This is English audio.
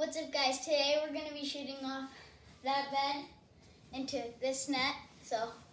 What's up, guys? Today we're going to be shooting off that bed into this net. So